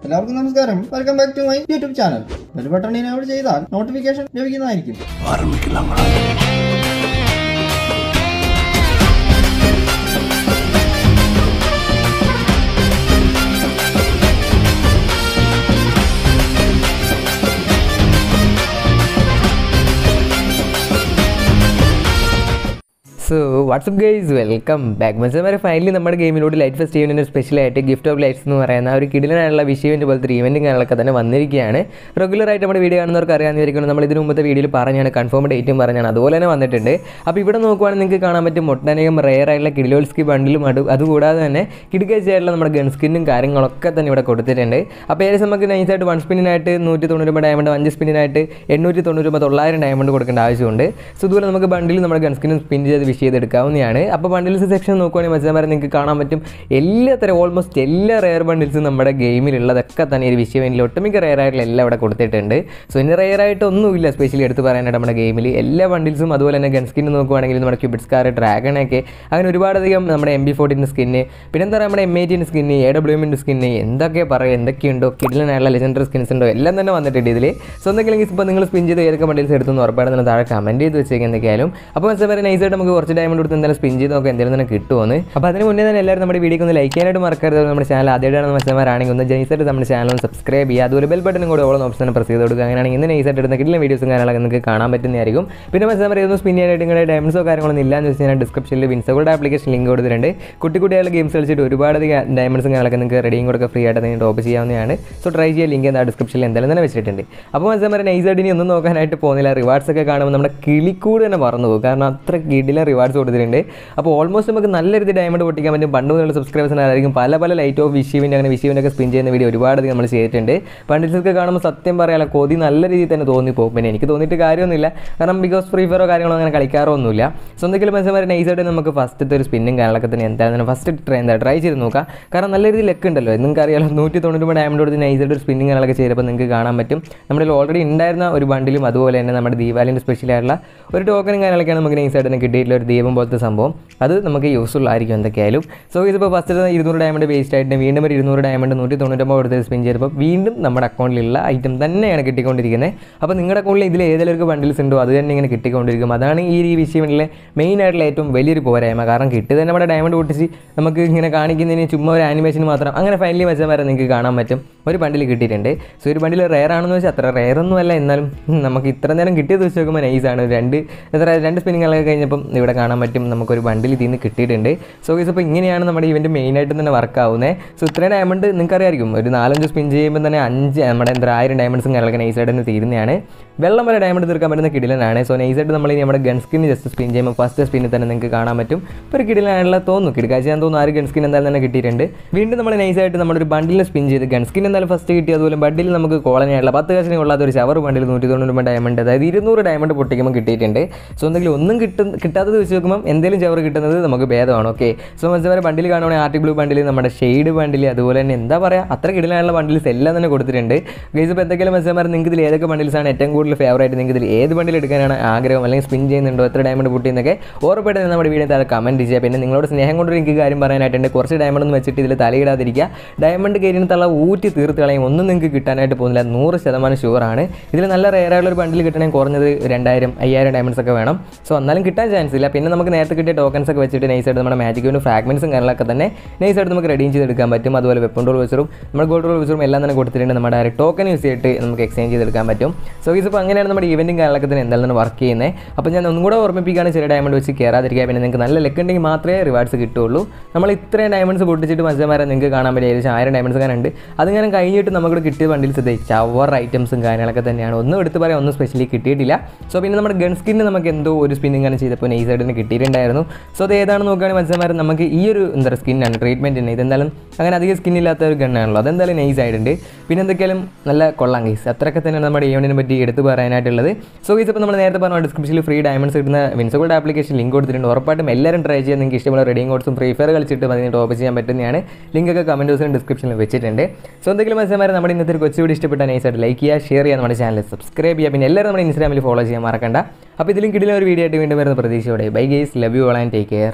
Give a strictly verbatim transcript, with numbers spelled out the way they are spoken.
എല്ലാവർക്കും നമസ്കാരം. Welcome back to my YouTube channel. Bell button enable ചെയ്താൽ നോട്ടിഫിക്കേഷൻ ലഭിക്കുന്നതായിരിക്കും. So what's up guys, welcome back. മനസ്സിലായി ഫൈനലി നമ്മുടെ ഗെയിമിലൂടെ ലൈറ്റ് ഫെസ്റ്റ് ഈവൻറ്റിന് സ്പെഷ്യലായിട്ട് ഗിഫ്റ്റ് ഓഫ് ലൈറ്റ്സ് എന്ന് പറയുന്ന ഒരു കിടിലനായുള്ള വിഷ് ഇവൻറ്റ് പോലത്തെ ഈവൻറ്റും കാര്യങ്ങളൊക്കെ തന്നെ വന്നിരിക്കുകയാണ്. റെഗുലറായിട്ട് നമ്മുടെ വീഡിയോ കാണുന്നവർക്ക് അറിയാമെന്നിരിക്കണം. നമ്മൾ ഇതിന് മുമ്പത്തെ വീഡിയോയിൽ പറഞ്ഞാണ്, കൺഫേം ഡേറ്റും പറഞ്ഞാണ്, അതുപോലെ തന്നെ വന്നിട്ടുണ്ട്. അപ്പോൾ ഇവിടെ നോക്കുവാണെങ്കിൽ നിങ്ങൾക്ക് കാണാൻ പറ്റും ഒട്ടനേകം റെയർ ആയിട്ടുള്ള കിഡിലോൾസ്കി ബണ്ടിലും അത് അതുകൂടാതെ തന്നെ കിടുക്കാഴ്ചയായിട്ടുള്ള നമ്മുടെ ഗൺ സ്കിന്നും കാര്യങ്ങളൊക്കെ തന്നെ ഇവിടെ കൊടുത്തിട്ടുണ്ട്. അപ്പോൾ ഏകദേശം നമുക്ക് നൈസായിട്ട് വൺ സ്പിന്നിനായിട്ട് നൂറ്റി തൊണ്ണൂറ് രൂപ ഡയമണ്ട്, അഞ്ച് സ്പിന്നിനായിട്ട് എണ്ണൂറ്റി തൊണ്ണൂറ് രൂപ തൊള്ളായിരം ഡയമണ്ട് കൊടുക്കേണ്ട ആവശ്യമുണ്ട്. സോ ഇതുപോലെ നമുക്ക് ബണ്ടിൽ നമ്മുടെ ഗൺ സ്കിന്നും സ്പിൻ ചെയ്ത് ചെയ്തെടുക്കാവുന്നതാണ്. അപ്പോൾ ബണ്ടിൽസ് സെക്ഷൻ നോക്കുവാണെങ്കിൽ മനസ്സിലാൻ നിങ്ങൾക്ക് കാണാൻ പറ്റും എല്ലാത്തരം ഓൾമോസ്റ്റ് എല്ലാ റെയർ ബണ്ടിൽസും നമ്മുടെ ഗെയിമിലുള്ളതൊക്കെ തന്നെ ഒരു വിഷയമെങ്കിൽ ഒട്ടുമിക്ക റെയർ ആയിട്ടുള്ള എല്ലാം ഇവിടെ കൊടുത്തിട്ടുണ്ട്. സോ ഇനി റെയർ ആയിട്ട് ഒന്നുമില്ല സ്പെഷ്യലി എടുത്ത് പറയാനായിട്ട് നമ്മുടെ ഗെയിമിൽ എല്ലാ ബണ്ടിൽസും. അതുപോലെ തന്നെ ഗൺ സ്കിൻ നോക്കുവാണെങ്കിൽ നമ്മുടെ ക്യൂബിഡ് സ്കാർ, ഡ്രാഗണൊക്കെ അങ്ങനെ ഒരുപാടധികം നമ്മുടെ എം ബി ഫോർട്ടീൻ്റെ സ്കിന്ന്, പിന്നെ എന്താ പറയുക നമ്മുടെ എം എയ്റ്റീൻ്റെ സ്കിന്ന്, എ ഡബ്ല്യു എമ്മിൻ്റെ സ്കിന്ന്, എന്തൊക്കെ പറയുക എന്തൊക്കെയുണ്ടോ കിഡിലനായുള്ള ലെജൻഡറി സ്കിൻസ് ഉണ്ടോ എല്ലാം തന്നെ വന്നിട്ടുണ്ട് ഇതിൽ. സോ എന്തെങ്കിലും ഇപ്പോൾ നിങ്ങൾ സ്പിൻ ചെയ്ത് ഏതൊക്കെ ബണ്ടിൽസ് എടുത്തെന്ന് ഉറപ്പായിട്ട് തന്നെ താഴെ കമൻറ്റ് ചെയ്ത് വെച്ചേക്ക് എന്തൊക്കെയാലും. അപ്പോൾ മനസ്സിലായി നൈസായിട്ട് നമുക്ക് കുറച്ച് ഡയമണ്ട് കൊടുത്ത് എന്തായാലും സ്പിൻ ചെയ്ത് നോക്കാം എന്തെങ്കിലും തന്നെ കിട്ടുമെന്ന്. അപ്പോൾ അതിന് മുന്നേ തന്നെ എല്ലാവരും നമ്മുടെ വീഡിയോക്ക് ഒന്ന് ലൈക്ക് ചെയ്യാനായിട്ട് മറക്കരുത്. നമ്മുടെ ചാനൽ ആദ്യമായിട്ടാണ് മനസ്സിലാണെങ്കിൽ ഒന്ന് നൈസായിട്ട് നമ്മുടെ ചാനൽ ഒന്ന് സബ്സ്ക്രൈബ് ചെയ്യുക. അതുപോലെ ബെൽ ബട്ടനും കൂടെ ഓളം ഓപ്ഷൻ പ്രസ് ചെയ്ത് കൊടുക്കുക. അങ്ങനെയാണെങ്കിൽ ഇന്ന് നൈസായിട്ട് എടുത്ത കിട്ടുന്ന വീഡിയോസും കാര്യങ്ങളൊക്കെ നിങ്ങൾക്ക് കാണാൻ പറ്റുന്നതായിരിക്കും. പിന്നെ മനസ്സിലായി ഇതൊന്നും സ്പിൻ ചെയ്യാനായിട്ട് നിങ്ങളുടെ ഡയമണ്ട്സോ കാര്യങ്ങളൊന്നും ഇല്ലാന്ന് വെച്ച് കഴിഞ്ഞാൽ ഡിസ്ക്രിപ്ഷനിൽ വിൻസോകളുടെ ആപ്ലിക്കേഷൻ ലിങ്ക് കൊടുത്തിട്ടുണ്ട്. കുട്ടി കുട്ടികളുടെ ഗെയിംസ് കളിച്ചിട്ട് ഒരുപാട് ഡയമണ്ട്സും കാര്യങ്ങളൊക്കെ നിങ്ങൾക്ക് റെഡിയും കൂടെ ഫ്രീ ആയിട്ട് നിങ്ങൾ ടോപ്പ് ചെയ്യാവുന്നതാണ്. സോ ട്രൈ ചെയ്യുക. ലിങ്ക് എന്താ ഡിസ്ക്രിപ്ഷനിൽ എന്തായാലും തന്നെ വെച്ചിട്ടുണ്ട്. അപ്പോൾ മനസ്സിലായി നൈസായിട്ട് ഇനി ഒന്നും നോക്കാനായിട്ട് പോകുന്നില്ല. റിവാർഡ്സ് ഒക്കെ കാണുമ്പോൾ നമ്മുടെ കിളിക്കൂട് തന്നെ മറന്നു പോകും. കാരണം അത്ര കിടിലൻ റിവാർഡ്സ് കൊടുത്തിട്ടുണ്ട്. അപ്പോൾ ഓൾമോസ്റ്റ് നമുക്ക് നല്ല രീതി ഡയമണ്ട് പൊട്ടിക്കാൻ പറ്റും. പണ്ട് മുതലുള്ള സബ്സ്ക്രൈബേഴ്സിനായിരിക്കും പല പല ലൈറ്റ് ഓഫ് വിഷീവിൻ്റെ അങ്ങനെ വിഷീവിനൊക്കെ സ്പിൻ ചെയ്യുന്ന വീഡിയോ ഒരുപാട് നമ്മൾ ചെയ്തിട്ടുണ്ട്. ബണ്ടിൽസൊക്കെ കാണുമ്പോൾ സത്യം പറയാനുള്ള കൊതി നല്ല രീതിയിൽ തന്നെ തോന്നിപ്പോകും. പിന്നെ എനിക്ക് തോന്നിയിട്ട് കാര്യമൊന്നുമില്ല, കാരണം ബിക്കോസ് ഫ്രീ ഫയറോ കാര്യങ്ങളോ അങ്ങനെ കളിക്കാറോ ഒന്നുമില്ല. സ്വന്തം മനസ്സിലായി നൈസായിട്ട് നമുക്ക് ഫസ്റ്റത്തെ ഒരു സ്പിന്നും കാര്യങ്ങളൊക്കെ തന്നെ എന്തായാലും ഫസ്റ്റ് ട്രൈ എന്താ ട്രൈ ചെയ്ത് നോക്കാം. കാരണം നല്ല രീതിയിൽ ലെക്ക് ഉണ്ടല്ലോ. നിങ്ങൾക്ക് അറിയാലോ നൂറ്റി തൊണ്ണൂറ് രൂപ ഡയമണ്ട് കൊടുത്ത് നൈസായിട്ട് ഒരു സ്പിന്നിങ് കാര്യങ്ങളൊക്കെ ചെയ്തപ്പോൾ നിങ്ങൾക്ക് കാണാൻ പറ്റും നമ്മുടെ ഓൾറെഡി ഉണ്ടായിരുന്ന ഒരു ബണ്ടിലും അതുപോലെ തന്നെ നമ്മുടെ ദീപാവലിൻ്റെ സ്പെഷ്യലായിട്ടുള്ള ഒരു ടോക്കനും കാര്യങ്ങളൊക്കെയാണ് നമുക്ക് നൈസായിട്ട് തന്നെ കിട്ടിയിട്ടുള്ള ഒരു ദീപം പോലത്തെ സംഭവം. അത് നമുക്ക് യൂസ്ഫുൾ ആയിരിക്കും എന്തൊക്കെയായാലും. സോ ഇതിപ്പോൾ ഫസ്റ്റ് ഇരുന്നൂറ് ഡയമണ്ട് വേസ്റ്റ് ആയിട്ട് വീണ്ടും ഒരു ഇരുന്നൂറ് ഡയമണ്ട് നൂറ്റി തൊണ്ണൂറ്റൊമ്പത് കൊടുത്ത് സ്പിൻ ചെയ്തപ്പോൾ വീണ്ടും നമ്മുടെ അക്കൗണ്ടിലുള്ള ഐറ്റം തന്നെയാണ് കിട്ടിക്കൊണ്ടിരിക്കുന്നത്. അപ്പോൾ നിങ്ങളുടെ അക്കൗണ്ടിൽ ഇതിൽ ഏതെങ്കിലും ബണ്ടിൽസ് ഉണ്ടോ അത് തന്നെ ഇങ്ങനെ കിട്ടിക്കൊണ്ടിരിക്കും. അതാണ് ഈ ഈ വിഷയങ്ങളിലെ മെയിൻ ആയിട്ടുള്ള ഏറ്റവും വലിയൊരു പോരായ്മ. കാരണം കിട്ടിയത് തന്നെ നമ്മുടെ ഡയമണ്ട് പൊട്ടിച്ച് നമുക്ക് ഇങ്ങനെ കാണിക്കുന്നതിന് ചുമ്മാ ഒരു ആനിമേഷൻ മാത്രം അങ്ങനെ ഫൈനലി വെച്ചാൽ വരെ നിങ്ങൾക്ക് കാണാൻ പറ്റും ഒരു ബണ്ടിൽ കിട്ടിയിട്ടുണ്ട്. സോ ഒരു ബണ്ടിൽ റെയർ ആണെന്ന് വെച്ചാൽ അത്ര റെയർ ഒന്നും അല്ല, എന്നാലും നമുക്ക് ഇത്ര നേരം കിട്ടിയത് വെച്ച് നോക്കുമ്പോൾ നൈസാണ്. രണ്ട് എത്ര രണ്ട് സ്പിന്നിങ്ങളൊക്കെ കഴിഞ്ഞപ്പം ഇവിടെ കാണാൻ പറ്റും നമുക്കൊരു ബണ്ടിൽ ഇതിൽ നിന്ന് കിട്ടിയിട്ടുണ്ട്. സോ ഗൈസ് അപ്പോൾ ഇങ്ങനെയാണ് നമ്മുടെ ഇവൻറ്റ് മെയിനായിട്ട് തന്നെ വർക്ക് ആവുന്നത്. സോ ഇത്രയും ഡയമണ്ട് നിങ്ങൾക്ക് അറിയാമായിരിക്കും ഒരു നാലഞ്ച് സ്പിൻ ചെയ്യുമ്പോൾ തന്നെ അഞ്ച് നമ്മുടെ എന്താ ആയിരം ഡയമണ്ട്സും കാര്യങ്ങളൊക്കെ നൈസായിട്ട് തന്നെ തീരുന്നതാണ്. വെള്ളം വരെ ഡയമണ്ട് തീർക്കാൻ പറ്റുന്ന കിടിലനാണ്. സോ നൈസായിട്ട് നമ്മൾ ഇനി നമ്മുടെ ഗൺ സ്കിൻ ജസ്റ്റ് സ്പിൻ ചെയ്യുമ്പോൾ ഫസ്റ്റ് സ്പിന്നിൽ തന്നെ നിങ്ങൾക്ക് കാണാൻ പറ്റും ഒരു കിടിലനാണുള്ള തോന്നുന്നു. കിടക്കാഴ്ച ഞാൻ തോന്നുന്നു ആറ് ഗൺ സ്കിൻ എന്തായാലും തന്നെ കിട്ടിയിട്ടുണ്ട്. വീണ്ടും നമ്മൾ നൈസായിട്ട് നമ്മുടെ ഒരു ബണ്ടിൽ സ്പിൻ ചെയ്ത് ഗൺ സ്കിൻ എന്തായാലും ഫസ്റ്റ് കിട്ടി. അതുപോലെ ബണ്ടിൽ നമുക്ക് കോളനിയായിട്ടുള്ള പത്ത് കാശിന് കൊള്ളാത്ത ഒരു ഷവർ ബണ്ടിൽ നൂറ്റി തൊണ്ണൂറ് രൂപ ഡയമണ്ട് അതായത് ഇരുന്നൂറ് ഡയമണ്ട് പൊട്ടിക്കുമ്പോൾ കിട്ടിയിട്ടുണ്ട്. സോ എന്തെങ്കിലും ഒന്നും കിട്ടും കിട്ടാത്തത് വെച്ച് നോക്കുമ്പോൾ എന്തെങ്കിലും ഷവർ കിട്ടുന്നത് നമുക്ക് ഭേദമാണ്. ഓക്കെ, സോ മനസ്സിലായി ബണ്ടിൽ കാണുവാണെങ്കിൽ ആർട്ടിക് ബ്ലൂ ബണ്ടിൽ, നമ്മുടെ ഷെയ്ഡ് ബണ്ടിൽ, അതുപോലെ തന്നെ എന്താ പറയുക അത്ര കിടിലാനുള്ള ബണ്ടിൽസ് എല്ലാം തന്നെ കൊടുത്തിട്ടുണ്ട്. ഗൈസ് ഇപ്പോൾ എന്തെങ്കിലും മനസ്സിലായി നിങ്ങൾക്ക് ഇതിൽ ഏതൊക്കെ ബണ്ടിൽസാണ് ഏറ്റവും കൂടുതൽ ഫേവറേറ്റ്, നിങ്ങൾക്ക് ഇതിൽ ഏത് ബണ്ടിൽ എടുക്കാനാണ് ആഗ്രഹം അല്ലെങ്കിൽ സ്പിൻ ചെയ്യുന്നുണ്ടോ എത്ര ഡയമണ്ട് പൊട്ടിയെന്നൊക്കെ ഉറപ്പായിട്ട് നമ്മുടെ വീഡിയോ താഴെ കമൻറ്റ് ചെയ്യുക. പിന്നെ നിങ്ങളോട് സ്നേഹം കൊണ്ട് എനിക്ക് കാര്യം പറയാനായിട്ടുണ്ട്. കുറച്ച് ഡയമണ്ട് ഒന്നും വെച്ചിട്ട് ഇതിൽ തലയിടാതിരിക്കുക. ഡയമണ്ട് കയറിന് തള്ള ഊറ്റി തീർത്ത് കളയും ഒന്നും നിങ്ങൾക്ക് കിട്ടാനായിട്ട് പോകുന്നില്ല, നൂറ് ശതമാനം ഷുവറാണ്. ഇതിൽ നല്ല റെയറായുള്ള ഒരു ബണ്ടിൽ കിട്ടണമെങ്കിൽ കുറഞ്ഞത് രണ്ടായിരം അയ്യായിരം ഡയമണ്ട്സ് ഒക്കെ വേണം. സോ എന്നാലും കിട്ടാൻ ചാൻസ് ഇല്ല. പിന്നെ നമുക്ക് നേരത്തെ കിട്ടിയ ടോക്കൻസ് ഒക്കെ വെച്ചിട്ട് നൈസായിട്ട് നമ്മുടെ മാജിക്കിൻ്റെ ഫ്രാഗ്മെൻറ്റ്സും കാര്യങ്ങളൊക്കെ തന്നെ നൈസായിട്ട് നമുക്ക് റെഡീം ചെയ്തെടുക്കാൻ പറ്റും. അതുപോലെ വെപ്പൺ റോൾ വെച്ചറും നമ്മുടെ ഗോൾഡ് റോൾ വെച്ചറും എല്ലാം തന്നെ കൊടുത്തിട്ടുണ്ട്. നമ്മുടെ ഡയറക്റ്റ് ടോക്കൺ യൂസ് ചെയ്തിട്ട് നമുക്ക് എക്സ്ചേഞ്ച് ചെയ്തെടുക്കാൻ പറ്റും. സോ ഇതിപ്പോൾ അങ്ങനെയാണ് നമ്മുടെ ഈവൻറ്റും കാര്യങ്ങളൊക്കെ തന്നെ എന്തായാലും വർക്ക് ചെയ്യുന്നത്. അപ്പോൾ ഞാൻ ഒന്നും കൂടെ ഓർമ്മിപ്പിക്കുകയാണ്, ചെറിയ ഡയമണ്ട് വെച്ച് കയറാതിരിക്കുക. പിന്നെ നിങ്ങൾക്ക് നല്ല ലെക്ക് ഉണ്ടെങ്കിൽ മാത്രമേ റിവാർഡ്സ് കിട്ടുള്ളൂ. നമ്മൾ ഇത്രയും ഡയമണ്ട്സ് പൊട്ടിച്ചിട്ട് മനസ്സിലാമാരെ നിങ്ങൾക്ക് കാണാൻ പറ്റും ഏകദേശം ആയിരം ഡയമണ്ട്സ് അങ്ങനെ ഉണ്ട്. അതിങ്ങനെ കഴിഞ്ഞിട്ട് നമുക്ക് കിട്ടിയ ബണ്ടിൽസ് ഇതേ ചവർ ഐറ്റംസും കാര്യങ്ങളൊക്കെ തന്നെയാണ്. ഒന്നും എടുത്ത് പറയാൻ ഒന്നും സ്പെഷ്യലി കിട്ടിയിട്ടില്ല. സോ പിന്നെ നമ്മുടെ ഗൺ സ്കിന്ന് നമുക്ക് എന്തോ ഒരു സ്പിന്നിങ് അങ്ങനെ ചെയ്തപ്പോൾ നൈസായിട്ട് തന്നെ കിട്ടിയിട്ടുണ്ടായിരുന്നു. സോ അത് ഏതാണെന്ന് നോക്കുകയാണെങ്കിൽ മനസ്സിലാമാരെ നമുക്ക് ഈ ഒരു എന്താ പറയുക സ്കിന്നാണ് ട്രീറ്റ്മെൻറ്റിന്. ഇതെന്തായാലും അങ്ങനെ അധികം സ്കിന്നില്ലാത്ത ഒരു ഗണ്ണാണല്ലോ, അതെന്തായാലും നൈസ് ആയിട്ടുണ്ട്. പിന്നെ എന്തൊക്കെയാലും നല്ല കൊള്ളാം ഗൈസ്. അത്രയൊക്കെ തന്നെയാണ് നമ്മുടെ ഈവൻറ്റിനെ പറ്റി എടുത്ത് പറയാനായിട്ടുള്ളത്. സോ ഗൈസ് ഇപ്പോൾ നമ്മൾ നേരത്തെ പറഞ്ഞ ഡിസ്ക്രിപ്ഷനിൽ ഫ്രീ ഡയമണ്ട്സ് കിട്ടുന്ന വിൻസോകളുടെ ആപ്ലിക്കേഷൻ ലിങ്ക് കൊടുത്തിട്ടുണ്ട്. ഉറപ്പായിട്ടും എല്ലാവരും ട്രൈ ചെയ്യാൻ നിങ്ങൾക്ക് ഇഷ്ടമുള്ള റെഡിയും കോഡ്സും ഫ്രീ ഫയർ കളിച്ചിട്ട് അതിന് ടോപ്പ് ചെയ്യാൻ പറ്റുന്നതാണ്. ലിങ്കൊക്കെ കമൻറ്റ് ബോക്സിലും ഡിസ്ക്രിപ്ഷനിൽ വെച്ചിട്ടുണ്ട്. സോ എന്തെങ്കിലും മനസ്സിലാമാരെ നമ്മുടെ ഇന്നത്തെ ഒരു കൊച്ചു വീഡിയോ ഇഷ്ടപ്പെട്ടാൽ നൈസായിട്ട് ലൈക്ക് ചെയ്യുക, ഷെയർ ചെയ്യുക, നമ്മുടെ ചാനൽ സബ്സ്ക്രൈബ് ചെയ്യുക. പിന്നെ എല്ലാവരും നമ്മുടെ ഇൻസ്റ്റാഗ്രാമിൽ ഫോളോ ചെയ്യാൻ മറക്കണ്ട. അപ്പോൾ ഇതിലും കിടിലൊരു വീഡിയോ ആയിട്ട് വീണ്ടും വരുന്ന പ്രതീക്ഷയോടെ bye guys, love you all and take care.